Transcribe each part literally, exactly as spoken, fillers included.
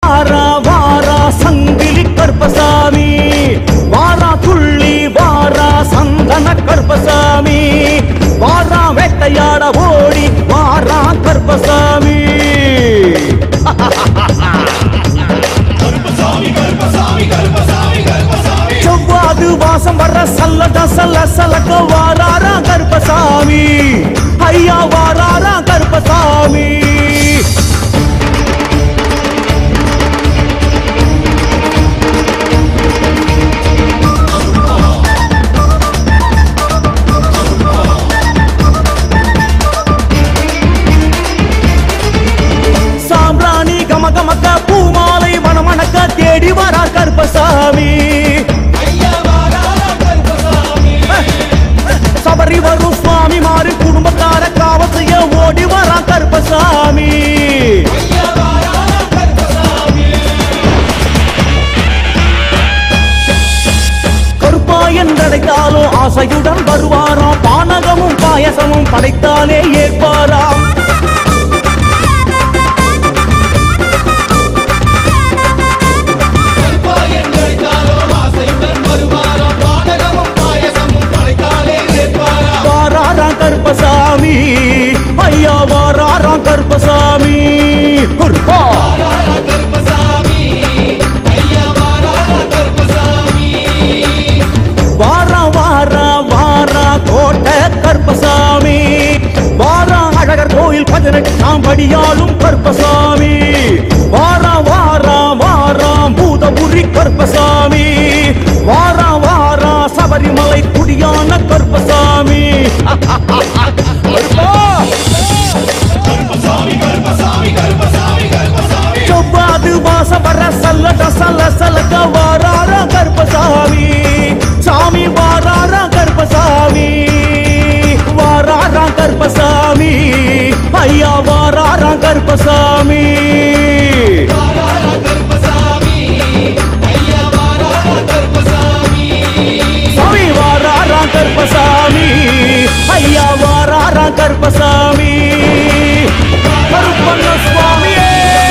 வாரா வாரா சங்கிலி கருப்பசாமி வாரா துள்ளி வாரா சந்தன கருப்பசாமி வாரா வேட்டையாட ஓடி வாரா கருப்பசாமி செவ்வாது வாசம் வர்ற சல்லட சல்ல சலக்க வாராரா கருப்பசாமி ஐயா வாராரா கருப்பசாமி சாம்பிராணி கமகமக்க பூமாலை மணமணக்க தேடி வரா கருப்பசாமி சபரி வரும் சுவாமி மாறி குடும்பக்கார காவத்தைய ஓடி வரா கருப்பசாமி கருப்பா என்றடைத்தாலும் ஆசையுடன் வருவாராம் பானகமும் பாயசமும் படைத்தாலே ஏற்பாராம் கருப்பசாமி ஐயா வாராரா கருப்பசாமி கருப்பா வாரா வாரா வாரா கோட்டை கருப்பசாமி வாரா அழகர் கோயில் பதினெட்டாம் படியாலும் கருப்பசாமி வாரா வாரா வாரா பூதபுரி கருப்பசாமி வாரா வாரா சபரிமலை குடியான கருப்பசாமி செவ்வாது வாசம் வர சல்லட சல்ல சலக்க வாராரா கருப்பசாமி சாமி வாராரா கருப்பசாமி வாராரா கருப்பசாமி ஐயா வாராரா கருப்பசாமி சாமி வாராரா கருப்பசாமி ஐயா வாராரா கருப்பசாமி கருப்பண்ண சுவாமியே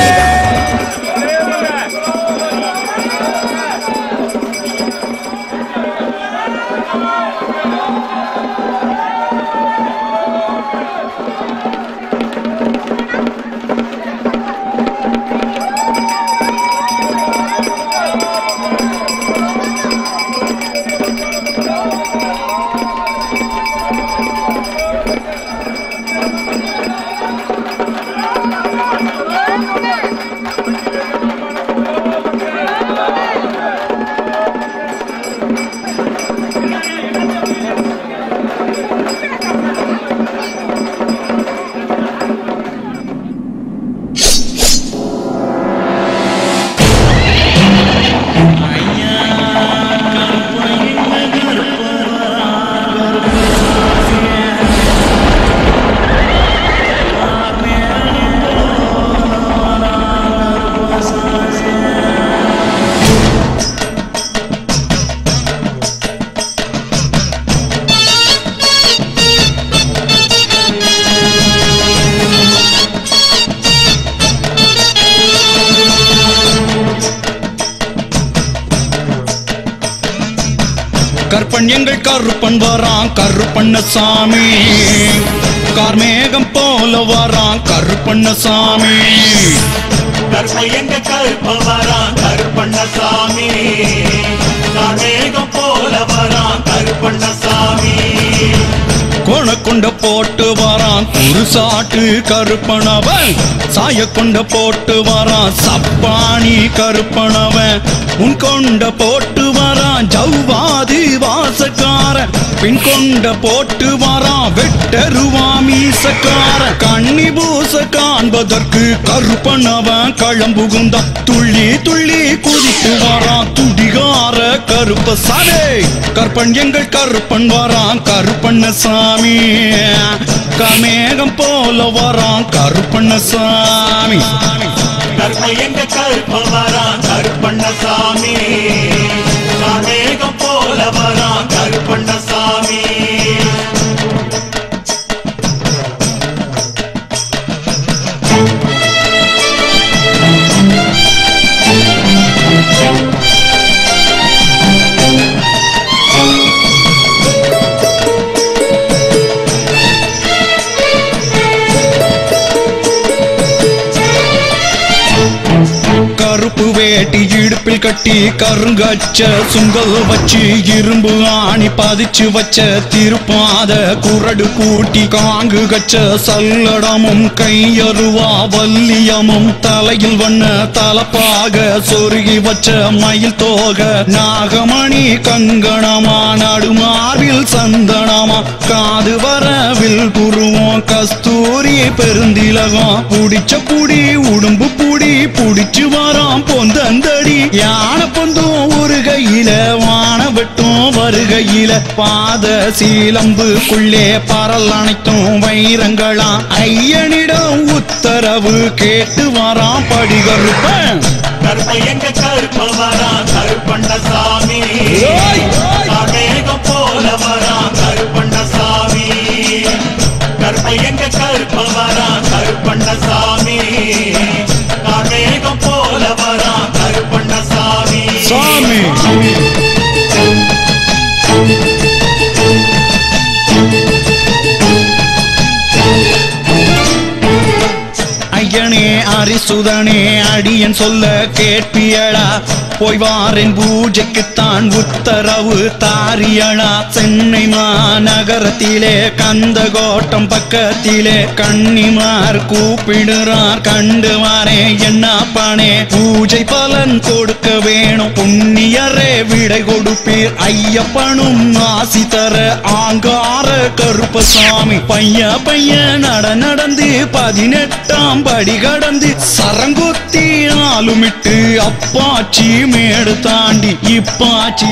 கருப்பன் எங்கள் கருப்பன் வரான் கருப்பண்ணசாமி கார்மேகம் போல வரான் கருப்பண்ணசாமி கருப்பன் எங்க கருப்பன் வரான் கருப்பண்ணசாமி கார்மேகம் போல வரான் கருப்பண்ணசாமி கோண கொண்ட போட்டு வரான் குருசாட்டு கருப்பனவன் சாய கொண்ட போட்டு வரான் சப்பானி கருப்பனவன் உன் கொண்ட போட்டு வரான் ஜவ்வாதி வாசக்காரன் பின் கொண்ட போட்டு வரான் வெட்டருவாமீசக்காரன் கண்ணி பூச காண்பதற்கு கருப்பனவன் களம்புகுந்தான் துள்ளி துள்ளி குதித்து வரான் துடிகார கருப்பசாமி கருப்பன் எங்கள் கருப்பன் வரான் கருப்பண்ணசாமி கமேகம் போல வரான் கருப்பண்ணசாமி கருப்பன் எங்க கருப்பன் வரான் கருப்பண்ணசாமி கமேகம் போல வரான் கருப்பண்ணசாமி கருப்பு வேட்டி இடுப்பில் கட்டி கருங்கச்ச சுங்கல் வச்சு இரும்பு ஆணி பதிச்சு வச்ச திருப்பாத குரடு கூட்டி காங்கு கச்ச சல்லடமும் கையருவா வல்லியமும் தலையில் வண்ண தலப்பாக சொருகி வச்ச மயில் தோக நாகமணி கங்கணமா நடுமார்பில் சந்தனமா காது வரவில் புருவம் கஸ்தூரி பெருந்திலகம் புடிச்ச புடி உடும்பு புடி புடிச்சு வராம் பொந்தந்தடி யானை பொந்தும் ஒரு கையில வான வெட்டும் வருகையில பாத சீலம்புக்குள்ளே பரல் அனைத்தும் வைரங்களா ஐயனிடம் உத்தரவு கேட்டு வராம் படிகருப்பன் கருப்ப எங்க கருப்ப வரான் கருப்பண்ணசாமி காமேகம் போல வரான் கருப்பண்ணசாமி கருப்ப எங்க கருப்ப வரான் கருப்பண்ணசாமி காமேகம் போல வரான் கருப்பண்ணசாமி சாமி ஐயனே அரிசுதனே அடியன் சொல்ல கேட்பியளா போய் வாரின் பூஜைக்குத்தான் உத்தரவு தாரியளா சென்னை மாநகரத்திலே கந்தகோட்டம் பக்கத்திலே கன்னிமார் கூப்பிடுறார் கண்டு வாரே என்னப்பானே பூஜை பலன் கொடுக்க வேணும் புண்ணியரே விடை கொடுப்பீர் ஐயப்பனும் ஆசி தர ஆங்கார கருப்பசாமி பைய பைய நட நடந்து பதினெட்டாம் படி கடந்து சரங்குத்தி ஆளுமிட்டு அப்பாச்சி மேடு தாண்டி இப்பாச்சி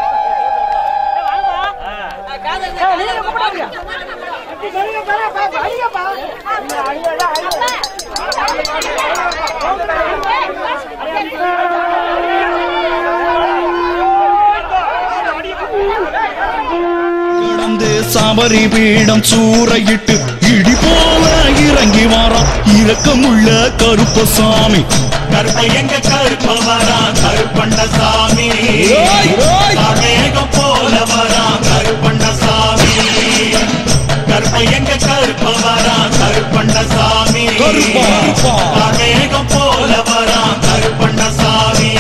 சபரி பீடம் சூறையிட்டு இடி போல இறங்கி வாராம் இரக்கமுள்ள கருப்பசாமி கருப்ப எங்க கருப்ப வரான் கருப்பண்ணசாமி காமேகம் போல வரான் கருப்பண்ணசாமி கருப்ப எங்க கருப்ப வரான் கருப்பண்ணசாமி காமேகம் போல வரான் கருப்பண்ணசாமி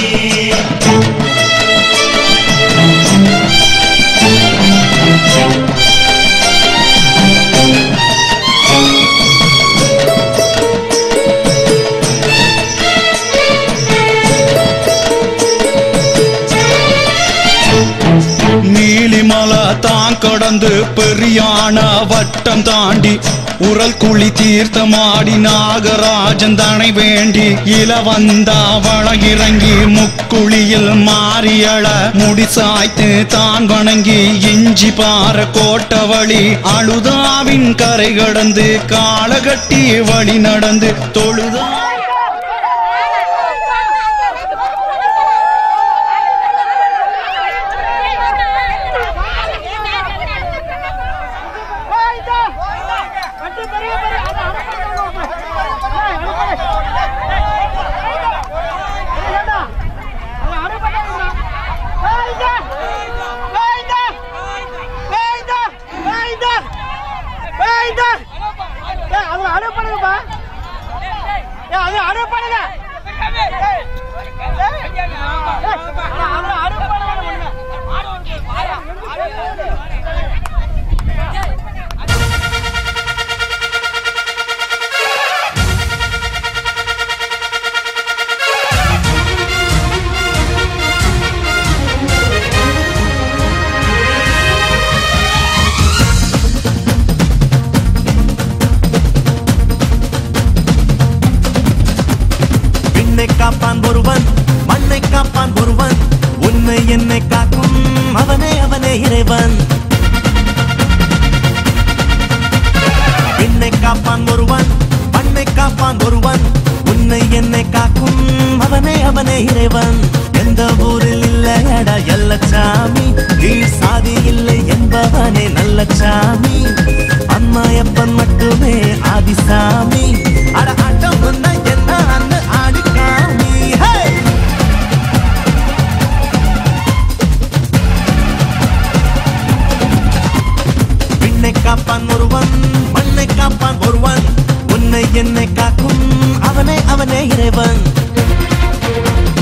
நீலிமலை தான் கடந்து பெரியான வட்டம் தாண்டி உரல் குழி தீர்த்தமாடி நாகராஜன் தனை வேண்டி இல வந்தா வள இறங்கி முக்குழியில் மாறியள முடிசாய்த்து தான் வணங்கி இஞ்சி பாற கோட்டவழி அழுதாவின் கரை கடந்து காலகட்டி வழி நடந்து தொழுதா காப்பான் ஒருவன் மண்ணை காப்பான் ஒருவன் உன்னை என்னை காக்கும் அவனே அவனே இறைவன் விண்ணை காப்பான் ஒருவன் மண்ணை காப்பான் ஒருவன் உன்னை என்னை காக்கும் அவனே அவனே இறைவன் எந்த ஊரில் இல்லையடா எல்லச்சாமி கீழ் சாதி இல்லை என்பவனே நல்ல சாமி அம்மாயப்பன் மட்டுமே ஆதிசாமி அட ஆட்டம் வந்தா என்ன அந்த ஆடிக்காமி விண்ணை காப்பான் ஒருவன் மண்ணை காப்பான் ஒருவன் உன்னை என்னை காக்கும் அவனே அவனே இறைவன்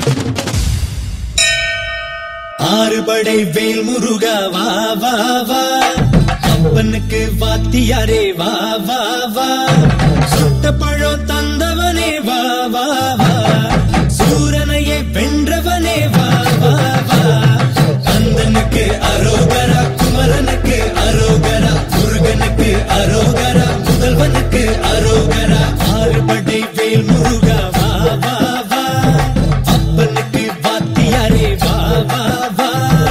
ஆறுபடை வேல் முருகா வா வா வா, அப்பனுக்கு வாத்தியாரே வா வா வா, சுட்ட பழம் தந்தவனே வா வா வா, சூரனையே வென்றவனே வா வா வா, கந்தனுக்கு அரோகரா, குமரனுக்கு அரோகரா, முருகனுக்கு அரோகரா, முதல்வனுக்கு அரோகரா. ஆறுபடை வேல் முருகா வா வா வா, அப்பனுக்கு வாத்தியாரே வா வா வா.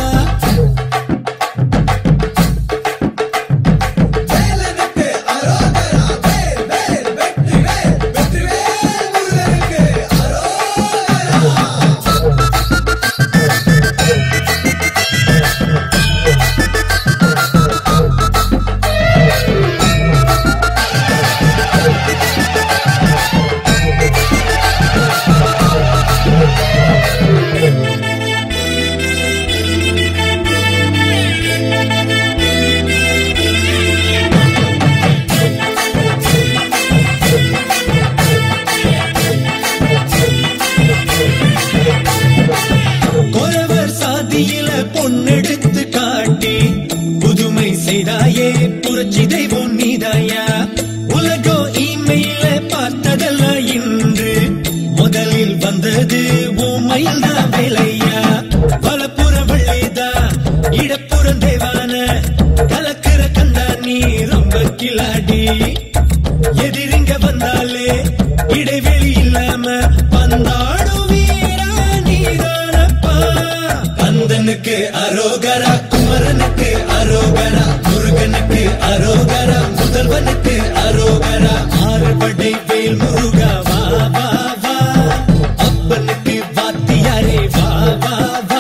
பொன்னெடுத்து காட்டி புதுமை செய்தாயே, புரட்சி தெய்வம் நீதாயா. உலகோ இமையில பார்த்ததெல்லாம் இன்று முதலில் வந்தது உமையில் தான் வேலையா. வலப்புற வள்ளிதா இடப்புறம் தேவான கலக்கிற கந்தா நீ ரொம்ப கிளாடி. எதிரிங்க வந்தாலே இடைவெளி இல்லாம பந்தாடும் வீரா நீதானப்பா. கந்தனுக்கு அரோகரா, குமரனுக்கு அரோகரா, முருகனுக்கு அரோகரா, முதல்வனுக்கு அரோகரா. ஆறுபடை வேல் முருகா வா வா வா, அப்பனுக்கு வாத்தியாரே வா வா வா.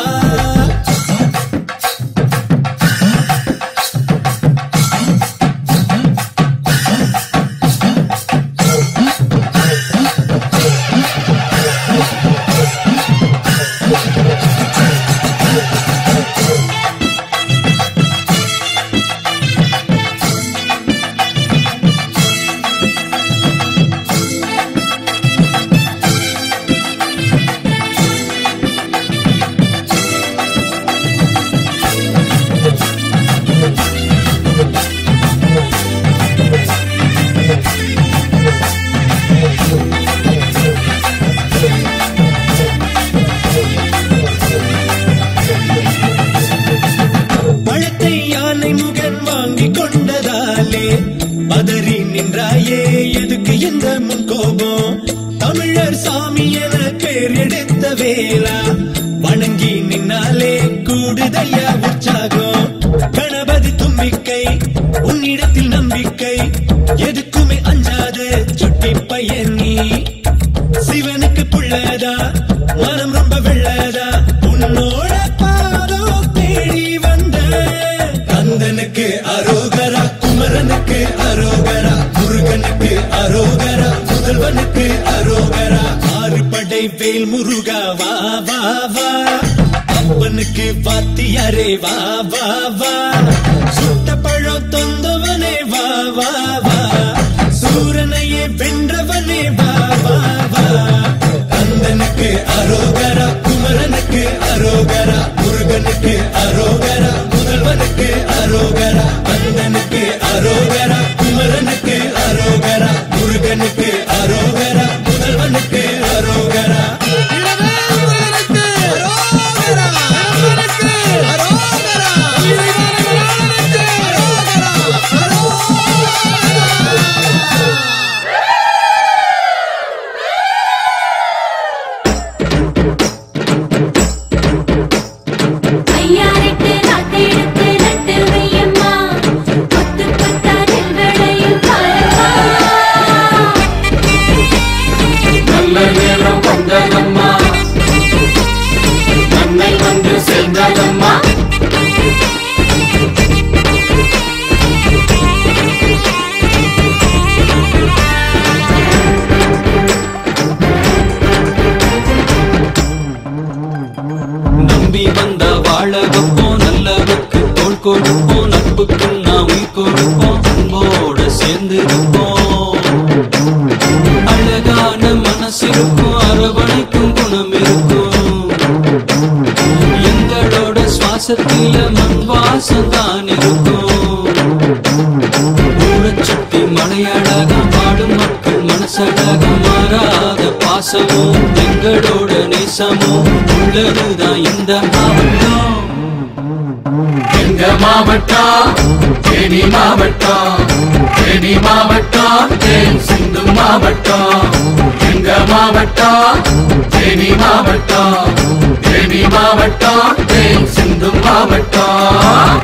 பழத்தை யானை முகன் வாங்கி கொண்டதாலே பதறி நின்றாயே, எதுக்கு இந்த முன்கோபம்? தமிழர் சாமி என பேர் எடுத்த வேளா வணங்கி நின்னாலே கூடுதையா உற்சாகம். கணபதி தும்பிக்கை உன்னிடத்தில் நம்பிக்கை, எதுக்குமே அஞ்சாது சுட்டி பையன் நீ. சிவனுக்கு புள்ளதா மனம் ரொம்ப வெள்ளதா, உன்னோட பாதோ தேடி வந்த. கந்தனுக்கு அரோகரா, குமரனுக்கு அரோகரா, முருகனுக்கு அரோகரா, முதல்வனுக்கு அரோகரா. ஆறுபடை வேல் முருகா வா வா வா, அப்பனுக்கு வாத்தியாரே வா வா வா, சுட்ட பழம் தந்தவனே வா வா வா, சூரனையே வென்றவனே வா வா வா. கந்தனுக்கு அரோகரா, குமரனுக்கு அரோகரா, முருகனுக்கு அரோகரா, முதல்வனுக்கு அரோகரா. கந்தனுக்கு அரோகரா, குமரனுக்கு அரோகரா, முருகனுக்கு அரோகரா, முதல்வனுக்கு அரோகரா. கொடுப்போம், நட்புக்கு நாம் உயிர் கொடுப்போம், அன்போட சேர்ந்து இருப்போம். அழகான மனசு இருக்கும், அரவணைக்கும் குணம் இருக்கும். பாசத்தில மண் வாசம் தான் இருக்கும். ஊரை சுத்தி மலையழக பாடும் மக்கள் மனசழக மாறாத பாசமும் எங்களோட நேசமும் உள்ளதுதான் இந்த மாவட்டம். எங்க மாவட்டம் தேனி மாவட்டம், தேனி மாவட்டம் தேன் சிந்தும் மாவட்டம். எங்க மாவட்டம் தேனி மாவட்டம், தேனி மாவட்டம் தேன் சிந்தும் மாவட்டம்.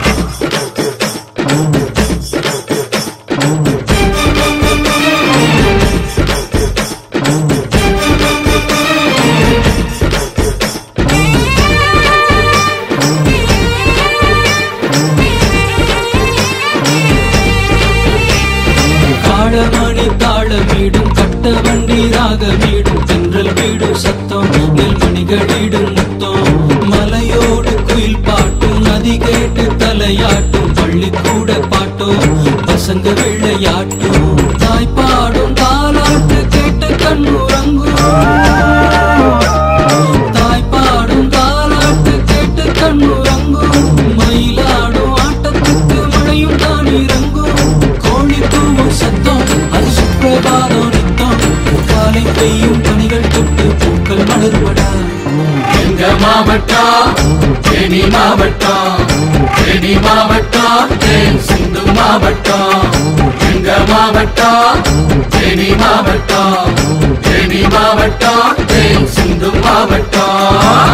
தாளமணி தாளமீடும் கட்ட வண்டி ராகமீடும் தென்றல் வீடும் சத்தம் நெல்மணிகளிடும் முத்தம். மலையோடு குயில் பாட்டும் நதி கேட்டு தலையாட்டும் பள்ளிக்கூட பாட்டும் பசங்க விளையாட்டும். தாய்ப்பாடும் தாலாட்டு கேட்டு கண்ணுறங்கும், தாய்ப்பாடும் தாலாட்டு கேட்டு கண்ணுறங்கும். மயிலாடும் ஆட்டத்துக்கு மழையும் தான் இறங்கும். கோழி தூவும் சத்தம் அது சுப்பிரபாதம் நித்தம். காலை பெய்யும் பணிகள் தொட்டு பூக்கள் மலர்வடா. எங்க மாவட்டம் தேனி மாவட்டம், தேனி மாவட்டம் தேன் சிந்தும் மாவட்டம். எங்க மாவட்டம் தேனி மாவட்டம், தேனி மாவட்டம் தேன் சிந்தும் மாவட்டம்.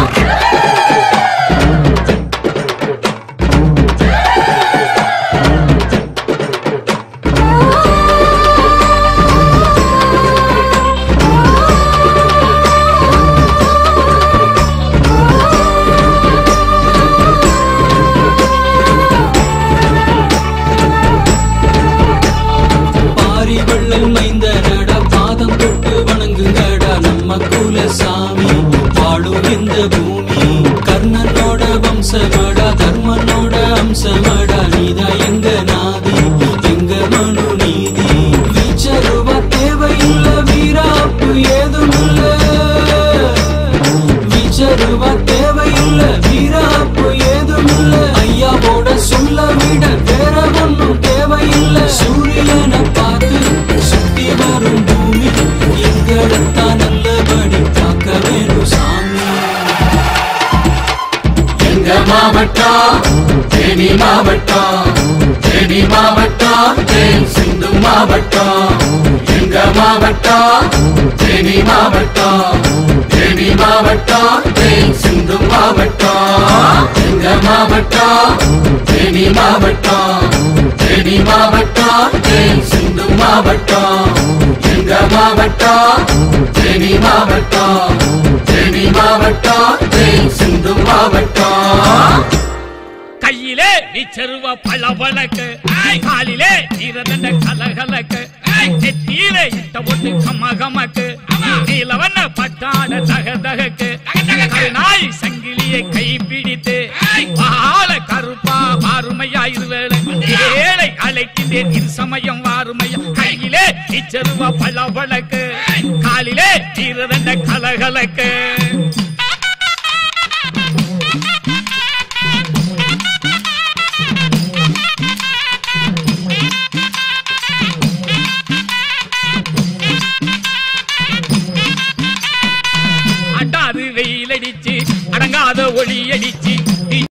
மைந்தனடா பாதம் தொட்டு வணங்குங்கடா நம்ம குலசாமி வாழும் இந்த பூமி. கர்ணனோட வம்சமடா தர்மனோட அம்சமடா நீதா எங்க நாதி எங்க மனு நீதி. வீச்சருவா தேவையில்ல வீராப்பு ஏதும் இல்ல, வீச்சருவா தேவையில்ல வீராப்பு ஏதும் இல்ல. ஐயாவோட சொல்ல விட வேற ஒன்னும் தேவையில்லை. சூரியனை பார்த்து சுத்தி வரும் பூமி எங்களைத்தான் நல்லபடி பார்க்க வேணும் சாமி. எங்க மாவட்டம் தேனி மாவட்டம், தேனி மாவட்டம் தேன் சிந்தும் மாவட்டம். எங்க மாவட்டம் தேனி மாவட்டம், தேனி மாவட்டம் தேன் சிந்தும் மாவட்டம். எங்க மாவட்டம் தேனி மாவட்டம், தேனி மாவட்டம் தேன் சிந்தும் மாவட்டம். எங்க மாவட்டம் தேனி மாவட்டம், தேனி மாவட்டம் தேன் சிந்தும் மாவட்டம். கையிலே நீச்சருவ பளபளக்கு, காலிலே நீரதண்ட கலகலக்கு, நெத்தியிலே இட்ட ஒட்டு கமகமக்கு, நீலவண்ண பட்டாட தக தகக்கு, நாய் சங்கிலியை கை பிடித்து பால கருப்பா வாருமையா இருவேளை ஏழை அழைக்கின்றேன் இரு சமயம் வாருமையா. கையிலே நீச்சருவ பளபளக்கு, காலிலே நீரதண்ட கலகலக்கு.